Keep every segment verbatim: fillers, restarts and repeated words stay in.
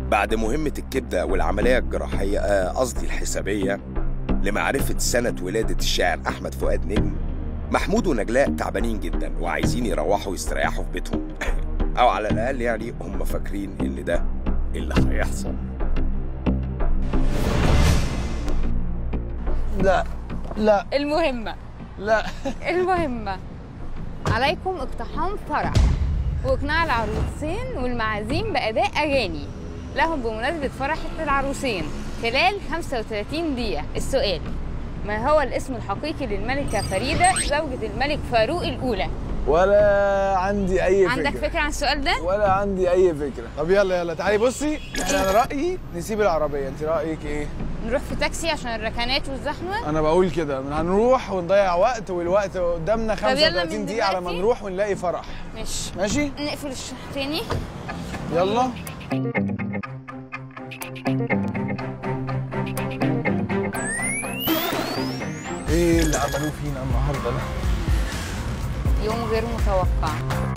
بعد مهمة الكبدة والعملية الجراحية آه، قصدي الحسابية لمعرفة سنة ولادة الشاعر أحمد فؤاد نجم، محمود ونجلاء تعبانين جدا وعايزين يروحوا يستريحوا في بيتهم أو على الأقل يعني هم فاكرين إن ده اللي هيحصل. لا لا المهمة لا المهمة عليكم اقتحام فرح واقناع العروسين والمعازيم بأداء أغاني لهم بمناسبة فرح العروسين خلال خمسة وثلاثين دقيقة. السؤال: ما هو الاسم الحقيقي للملكة فريدة زوجة الملك فاروق الأولى؟ ولا عندي أي فكرة. عندك فكرة عن السؤال ده؟ ولا عندي أي فكرة. طب يلا يلا تعالي بصي، أنا رأيي نسيب العربية، أنت رأيك إيه؟ نروح في تاكسي عشان الركنات والزحمة؟ أنا بقول كده، هنروح ونضيع وقت والوقت قدامنا خمسة وثلاثين دقيقة على ما نروح ونلاقي فرح. ماشي ماشي؟ نقفل الشاشة تاني. يلا. ايه اللي عملوه فينا النهارده ده؟ يوم غير متوقع.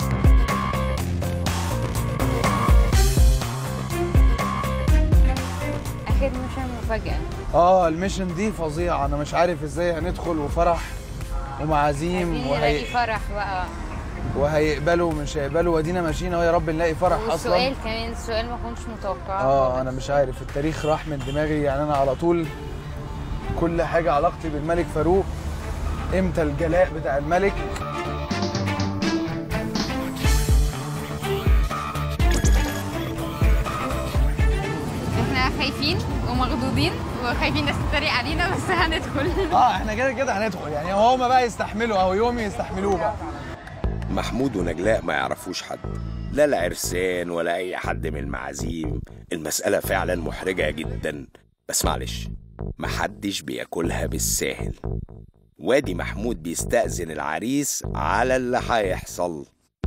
اخر ميشن مفاجأة. اه الميشن دي فظيعة، انا مش عارف ازاي هندخل وفرح ومعازيم وهي فرح بقى وهيقبلوا ومش هيقبلوا، وادينا ماشيين اهو يا رب نلاقي فرح اصلا. والسؤال كمان السؤال ما كنتش متوقعه. اه انا مش عارف، التاريخ راح من دماغي، يعني انا على طول كل حاجة علاقتي بالملك فاروق، امتى الجلاء بتاع الملك. احنا خايفين ومخضوضين وخايفين الناس تتريق علينا بس هندخل. اه احنا كده كده هندخل، يعني هما بقى يستحملوا او يوم يستحملوه بقى. محمود ونجلاء ما يعرفوش حد، لا العرسان ولا أي حد من المعازيم. المسألة فعلا محرجة جدا، بس معلش محدش بياكلها بالساهل. وادي محمود بيستأذن العريس على اللي هيحصل.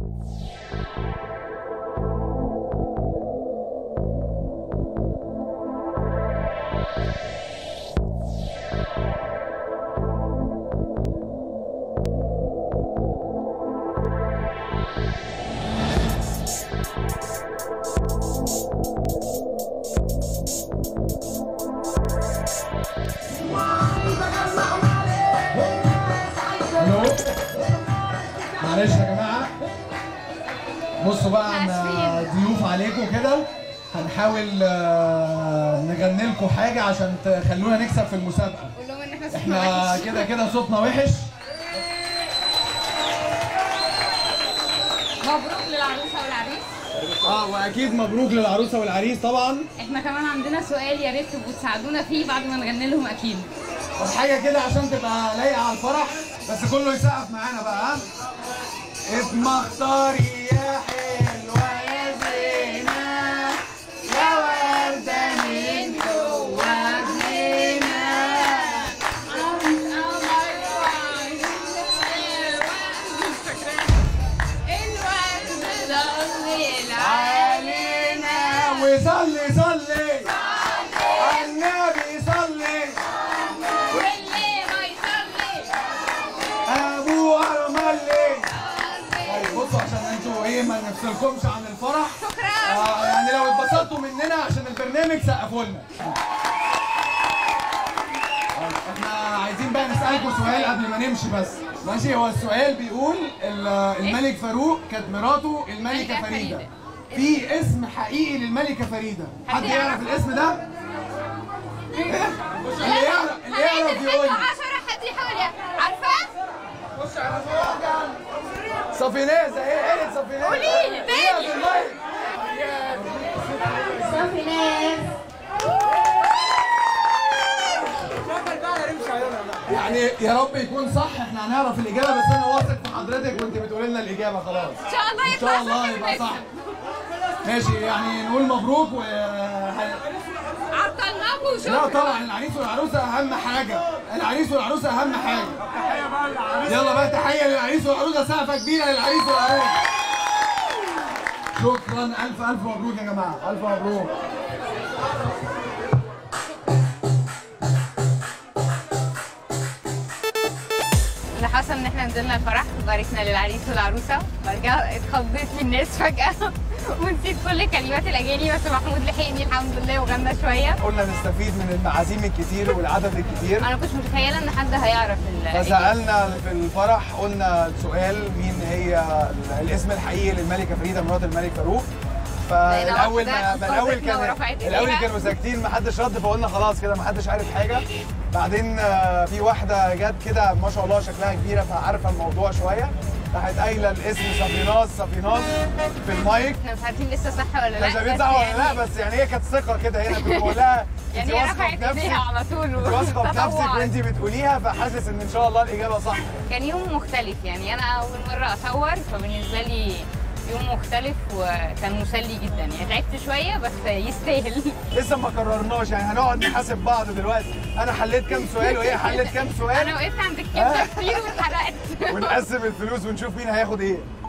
معلش يا جماعه، بصوا بقى احنا ضيوف عليكم كده، هنحاول نغني لكم حاجه عشان تخلونا نكسب في المسابقه. قول لهم ان احنا صوتنا احنا وحش. كده كده صوتنا وحش. مبروك للعروسه والعريس. اه واكيد مبروك للعروسه والعريس طبعا. احنا كمان عندنا سؤال يا ريت تبقوا تساعدونا فيه بعد ما نغني لهم اكيد. طب حاجه كده عشان تبقى لايقه على الفرح، بس كله يسقف معانا بقى. ها اسم اختاري يا حلوه يا زينه يا ورده من جوه جنينه. علينا وصلي صلي على النبي صلي واللي ما يصلي ابو ارملي. طيب بصوا عشان انتوا ايه ما نفصلكمش عن الفرح. شكرا. آه يعني لو اتبسطتوا مننا عشان البرنامج سقفوا لنا. احنا عايزين بقى نسالكم سؤال قبل ما نمشي بس. ماشي، هو السؤال بيقول الملك فاروق كانت مراته الملكه فريده. في اسم حقيقي للملكه فريده، حد يعرف الاسم ده؟ اللي يعرف اللي يعرف يقول لي. حد يحاول عارفاه؟ خش على فوق. صفيناز اهي، قالت صفيناز. قولي لي تاني. صفيناز. يعني يا رب يكون صح، احنا هنعرف الاجابه، بس انا واثق في حضرتك وانت بتقولي لنا الاجابه خلاص. ان شاء الله ان شاء الله يبقى صح. ماشي، يعني نقول مبروك و عطلناكم وشكرا. لا طبعا العريس والعروسه اهم حاجه، العريس والعروسه اهم حاجه. يلا بقى تحيه للعريس والعروسه، سقفه كبيره للعريس والعروسه. شكرا، الف الف مبروك يا جماعه، الف مبروك. اللي حصل ان احنا نزلنا الفرح وباركنا للعريس والعروسه، بعد كده اتخضيت من الناس فجاه ونسيت كل كلمات الاغاني، بس محمود لحقني الحمد لله وغنى شويه. قلنا نستفيد من المعازيم الكتير والعدد الكتير. انا كنت متخيله ان حد هيعرف ال فسالنا في الفرح، قلنا السؤال مين هي الاسم الحقيقي للملكه فريده مرات الملك فاروق. فالاول ما الاول كان الاول كانوا ساكتين ما حدش رد، فقلنا خلاص كده ما حدش عارف حاجه. بعدين في واحده جت كده ما شاء الله شكلها كبيره فعارفه الموضوع شويه، راحت قايله الاسم صفيناز صفيناز في المايك. احنا مش عارفين لسه صح ولا لا، مش عارفين صح ولا لا، بس يعني هي كانت ثقه كده هنا، كنت بقول لها انت يعني واثقه في نفسك على طول انت واثقه في نفسك وانت بتقوليها، فحاسس ان ان شاء الله الاجابه صح. كان يوم مختلف، يعني انا اول مره اصور فبالنسبه لي يوم مختلف وكان مسلي جدا، يعني تعبت شويه بس يستاهل. لسه ما قررناش، يعني هنقعد نحاسب بعض دلوقتي، انا حليت كام سؤال وهي حلت كام سؤال. انا وقفت عند الكبده كتير واتحرقت. ونقسم الفلوس ونشوف مين هياخد ايه.